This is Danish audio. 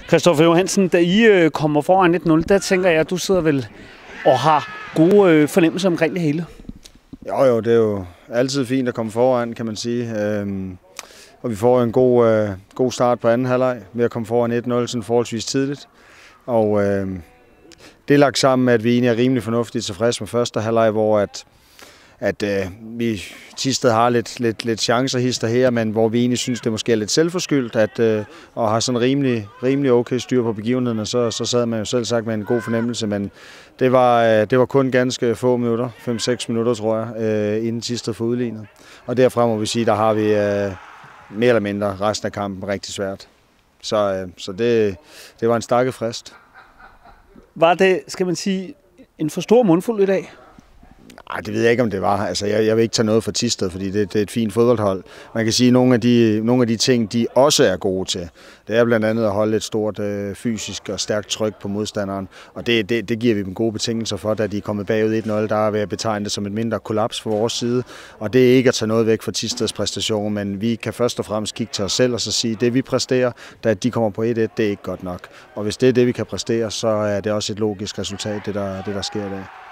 Christoffer Johansen, da I kommer foran 1-0, der tænker jeg, at du sidder vel og har gode fornemmelser omkring det hele. Jo, det er jo altid fint at komme foran, kan man sige. Og vi får en god start på anden halvleg ved at komme foran 1-0 sådan forholdsvis tidligt. Og det er lagt sammen med, at vi egentlig er rimelig fornuftigt tilfreds med første halvleg, hvor at vi Thisted har lidt chancer hister her, men hvor vi egentlig synes, det måske er lidt selvforskyldt, og har sådan rimelig okay styr på begivenhederne, så sad man jo selv sagt med en god fornemmelse, men det var kun ganske få minutter, 5-6 minutter tror jeg, inden Thisted får udlignet. Og derfra må vi sige, der har vi mere eller mindre resten af kampen rigtig svært. Så det var en stakket frist. Var det, skal man sige, en for stor mundfuld i dag? Nej, det ved jeg ikke, om det var. Altså, jeg vil ikke tage noget for Thisted, fordi det er et fint fodboldhold. Man kan sige, at nogle af de ting, de også er gode til, det er blandt andet at holde et stort fysisk og stærkt tryk på modstanderen. Og det giver vi dem gode betingelser for, da de er kommet bagud 1-0. Der vil jeg betegne det som et mindre kollaps fra vores side. Og det er ikke at tage noget væk fra Thisteds præstation, men vi kan først og fremmest kigge til os selv og så sige, at det vi præsterer, da de kommer på 1-1, det er ikke godt nok. Og hvis det er det, vi kan præstere, så er det også et logisk resultat, det der sker i dag.